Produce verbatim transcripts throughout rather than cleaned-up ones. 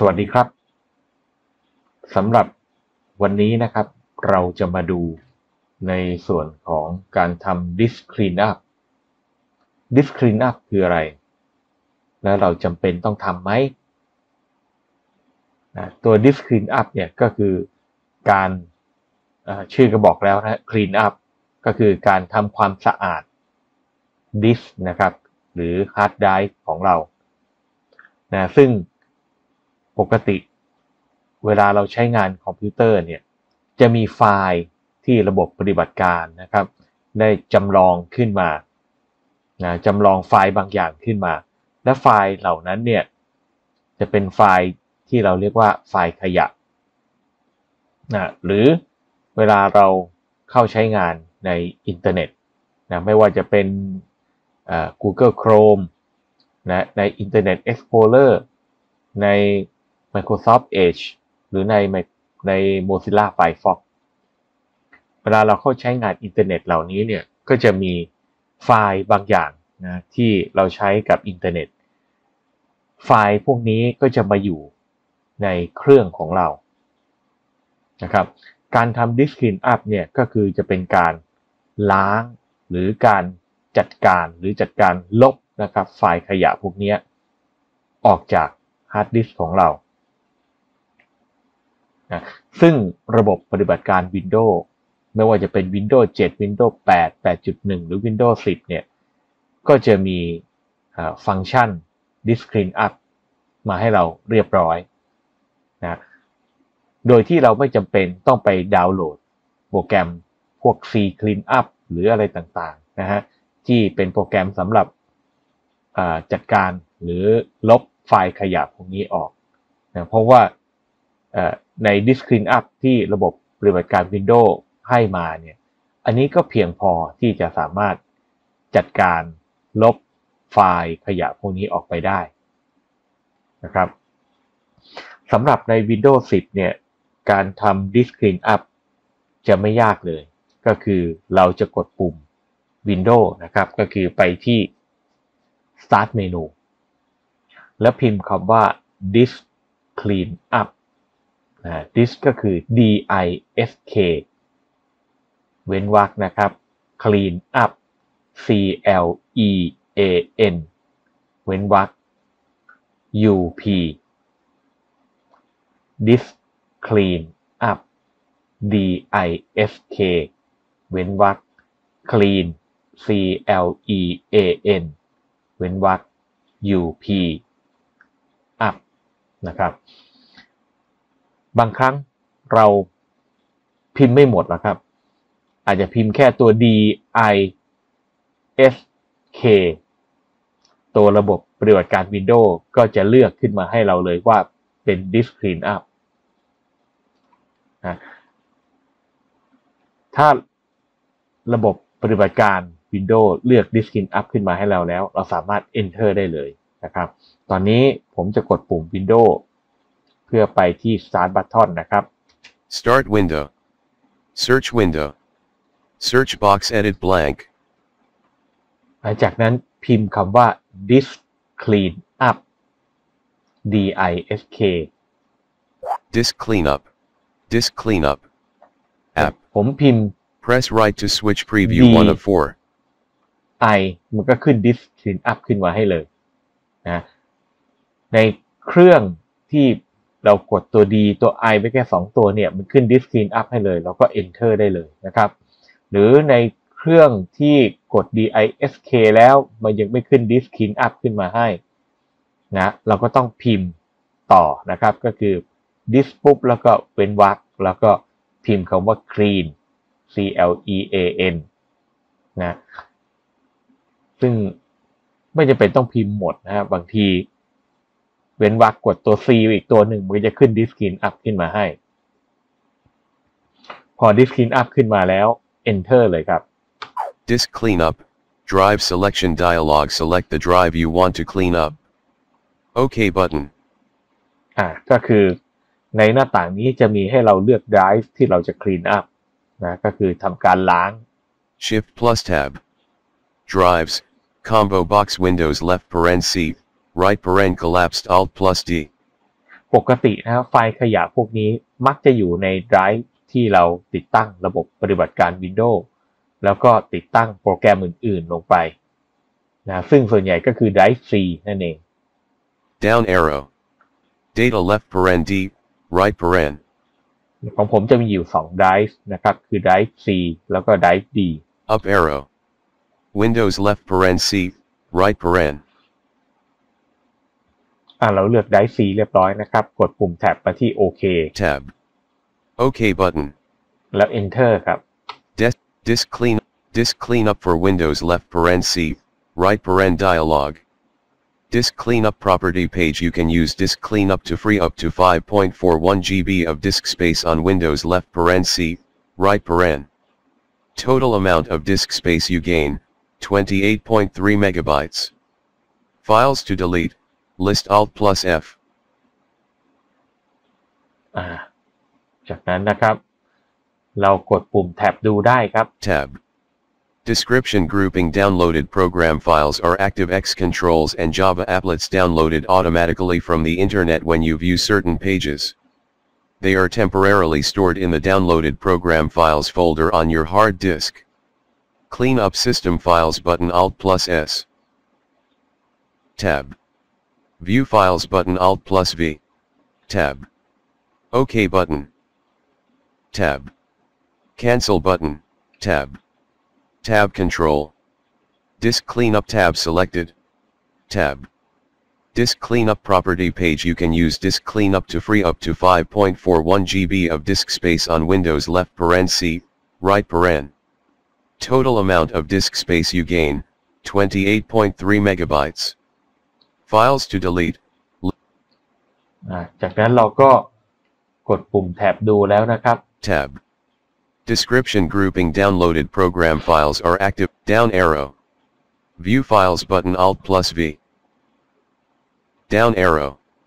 วัสดีครับสำหรับวันนี้นะครับเราจะมาดูในส่วนของการทำ disk cleanup disk cleanup คืออะไรและเราจำเป็นต้องทำไหมนะตัว disk cleanup เนี่ยก็คือการชื่อก็บอกแล้วนะ clean up ก็คือการทำความสะอาด disk นะครับหรือ hard drive ของเรานะซึ่งปกติเวลาเราใช้งานคอมพิวเตอร์เนี่ยจะมีไฟล์ที่ระบบปฏิบัติการนะครับได้จำลองขึ้นมานะจำลองไฟล์บางอย่างขึ้นมาและไฟล์เหล่านั้นเนี่ยจะเป็นไฟล์ที่เราเรียกว่าไฟล์ขยะนะหรือเวลาเราเข้าใช้งานในอินเทอร์เน็ตนะไม่ว่าจะเป็น Google Chrome นะใน Internet Explorer ใน Microsoft Edge หรือในใน Mozilla Firefox เวลาเราเข้าใช้งานอินเทอร์เน็ตเหล่านี้เนี่ยก็จะมีไฟล์บางอย่างนะที่เราใช้กับอินเทอร์เน็ตไฟล์พวกนี้ก็จะมาอยู่ในเครื่องของเรานะครับการทำ disk cleanup เนี่ยก็คือจะเป็นการล้างหรือการจัดการหรือจัดการลบนะครับไฟล์ขยะพวกนี้ออกจากฮาร์ดดิสก์ของเรานะซึ่งระบบปฏิบัติการ Windows ไม่ว่าจะเป็น Windows เจ็ด Windows แปด แปดจุดหนึ่ง หรือ Windows สิบเนี่ยก็จะมีฟังก์ชัน disk cleanup มาให้เราเรียบร้อยนะโดยที่เราไม่จำเป็นต้องไปดาวน์โหลดโปรแกรมพวก C cleanup หรืออะไรต่างๆนะฮะที่เป็นโปรแกรมสำหรับจัดการหรือลบไฟล์ขยะพวกนี้ออกนะเพราะว่าใน disk cleanup ที่ระบบปฏิบัติการ Windows ให้มาเนี่ยอันนี้ก็เพียงพอที่จะสามารถจัดการลบไฟล์ขยะพวกนี้ออกไปได้นะครับสำหรับใน Windows สิบเนี่ยการทำ disk cleanup จะไม่ยากเลยก็คือเราจะกดปุ่ม Windows นะครับก็คือไปที่ Start Menu แล้วพิมพ์คำว่า disk cleanup นะ disk ก็คือ D I S K เว้นวรรคนะครับ clean up C L E A N เว้นวรรค U P disk clean up D I S K เว้นวรรค clean C L E A N เว้นวรรค U P up นะครับบางครั้งเราพิมพ์ไม่หมดหรอกครับอาจจะพิมพ์แค่ตัว D I S K ตัวระบบปฏิบัติการ Windows ก็จะเลือกขึ้นมาให้เราเลยว่าเป็น disk cleanup นะถ้าระบบปฏิบัติการ Windows เลือก disk cleanup ขึ้นมาให้เราแล้วเราสามารถ enter ได้เลยนะครับตอนนี้ผมจะกดปุ่ม Windows เพื่อไปที่ Start Button นะครับ Start Window Search Window Search Box Edit Blank หลังจากนั้นพิมพ์คำว่า disk cleanup D I S K Disk Cleanup Disk Cleanup App ผมพิมพ์ Press right to switch preview one of four I มันก็ขึ้น disk cleanup ขึ้นมาให้เลยนะในเครื่องที่เรากดตัว D ตัว I ไปแค่สองตัวเนี่ยมันขึ้น disk cleanup ให้เลยเราก็ enter ได้เลยนะครับหรือในเครื่องที่กด D I S K แล้วมันยังไม่ขึ้น disk cleanup ขึ้นมาให้นะเราก็ต้องพิมพ์ต่อนะครับก็คือ disk ปุ๊บแล้วก็เว้นวรรคแล้วก็พิมพ์คำว่า clean C L E A N นะซึ่งไม่จำเป็นต้องพิมพ์หมดนะครับบางทีเว้นวรรคกดตัว C อีกตัวหนึ่งมันจะขึ้น disk cleanup ขึ้นมาให้พอ disk cleanup ขึ้นมาแล้ว enter เลยครับ Disk Cleanup Drive Selection Dialog Select the drive you want to clean up OK button อ่าก็คือในหน้าต่างนี้จะมีให้เราเลือก drive ที่เราจะ clean up นะก็คือทำการล้าง Shift plus Tab Drives Combo Box Windows Left paren C Right paren Collapsed Alt plus D ปกตินะครับไฟล์ขยะพวกนี้มักจะอยู่ในไดรฟ์ที่เราติดตั้งระบบปฏิบัติการ Windows แล้วก็ติดตั้งโปรแกรมอื่นๆลงไปนะซึ่งส่วนใหญ่ก็คือไดรฟ์ C นั่นเอง Down arrow. Data left paren D, right paren. ของผมจะมีอยู่สองไดรฟ์นะครับคือไดรฟ์ C แล้วก็ไดรฟ์ D. Up arrow. Windows left paren C, right paren. อ่าเราเลือกไดรฟ์ C เรียบร้อยนะครับกดปุ่มแท็บมาที่ OK Tab. OK button. แล้ว Enter ครับ Disk, disk clean, disk cleanup for Windows left paren C, right paren dialog. Disk cleanup property page. You can use disk cleanup to free up to five point four one gigabytes of disk space on Windows left paren C, right paren. Total amount of disk space you gain, twenty-eight point three megabytes. Files to delete, list Alt plus F. อ่าจากนั้นนะครับเรากดปุ่มแท็บดูได้ครับ Tab. Description grouping. Downloaded program files are ActiveX controls and Java applets downloaded automatically from the internet when you view certain pages. They are temporarily stored in the downloaded program files folder on your hard disk. Clean up system files button Alt plus S. Tab. View files button Alt plus V. Tab. OK button. Tab. Cancel button. Tab. Tab control. Disk cleanup tab selected. Tab. Disk cleanup property page. You can use disk cleanup to free up to five point four one gigabytes of disk space on Windows left paren C, right paren. Total amount of disk space you gain, twenty-eight point three megabytes. Files to delete. อ่าจากนั้นเราก็กดปุ่มแท็บดูแล้วนะครับ Tab. Description grouping. Downloaded program files are active. Down arrow. View files button Alt plus V. Down arrow.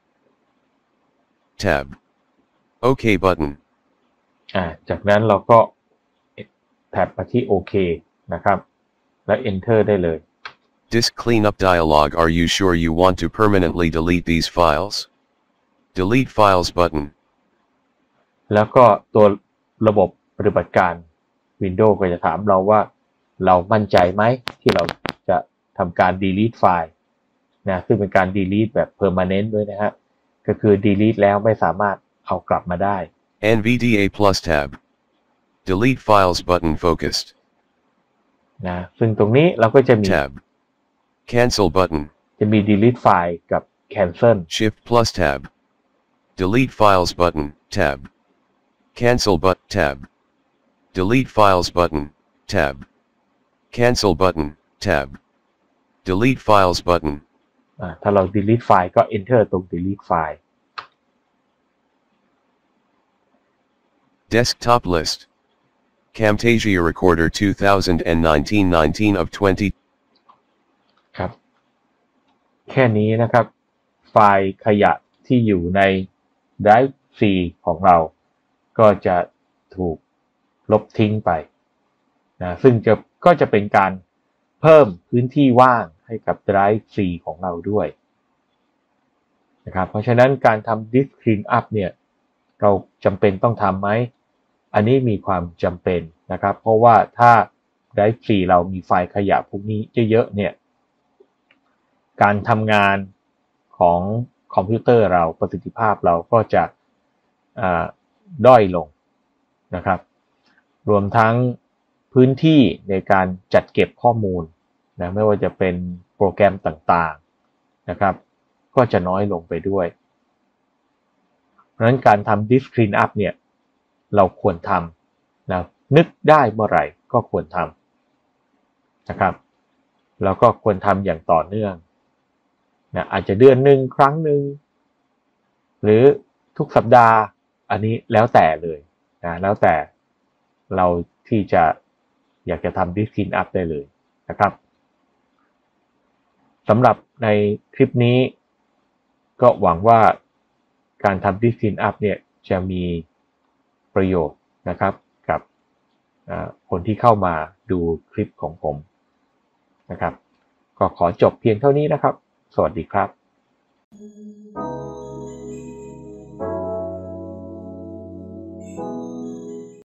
Tab. OK button. อ่าจากนั้นเราก็แท็บมาที่ OK นะครับแล้ว Enter ได้เลย Disk cleanup dialog. Are you sure you want to permanently delete these files? Delete files button. แล้วก็ตัวระบบปฏิบัติการ Windows ก็จะถามเราว่าเรามั่นใจไหมที่เราจะทำการ delete ไฟล์นะซึ่งเป็นการ delete แบบ permanent ด้วยนะฮะก็คือ delete แล้วไม่สามารถเอากลับมาได้ N V D A plus tab. Delete files button focused. นะซึ่งตรงนี้เราก็จะมี Tab. Cancel button. จะมี delete ไฟล์กับ cancel Shift plus tab. Delete files button. Tab. Cancel but tab. Delete files button. Tab. Cancel button. Tab. Delete files button. อ่าถ้าเรา delete ไฟล์ก็ enter ตรง delete ไฟล์ Desktop list. Camtasia Recorder two thousand nineteen nineteen of twenty. ครับแค่นี้นะครับไฟล์ขยะที่อยู่ใน Drive C ของเราก็จะถูกลบทิ้งไปนะซึ่งจะก็จะเป็นการเพิ่มพื้นที่ว่างให้กับ Drive C ของเราด้วยนะครับเพราะฉะนั้นการทำ Disk Cleanup เนี่ยเราจำเป็นต้องทำไหมอันนี้มีความจำเป็นนะครับเพราะว่าถ้า Drive C เรามีไฟล์ขยะพวกนี้เยอะๆเนี่ยการทำงานของคอมพิวเตอร์เราประสิทธิภาพเราก็จะด้อยลงนะครับรวมทั้งพื้นที่ในการจัดเก็บข้อมูลนะไม่ว่าจะเป็นโปรแกรมต่างๆนะครับก็จะน้อยลงไปด้วยเพราะฉะนั้นการทำ Disk Cleanup เนี่ยเราควรทำนะนึกได้เมื่อไหร่ก็ควรทำนะครับแล้วก็ควรทำอย่างต่อเนื่องนะอาจจะเดือนหนึ่งครั้งหนึ่งหรือทุกสัปดาห์อันนี้แล้วแต่เลยนะแล้วแต่เราที่จะอยากจะทำ Disk Cleanup ได้เลยนะครับสำหรับในคลิปนี้ก็หวังว่าการทำ Disk Cleanup เนี่ยจะมีประโยชน์นะครับกับคนที่เข้ามาดูคลิปของผมนะครับก็ขอจบเพียงเท่านี้นะครับสวัสดีครับ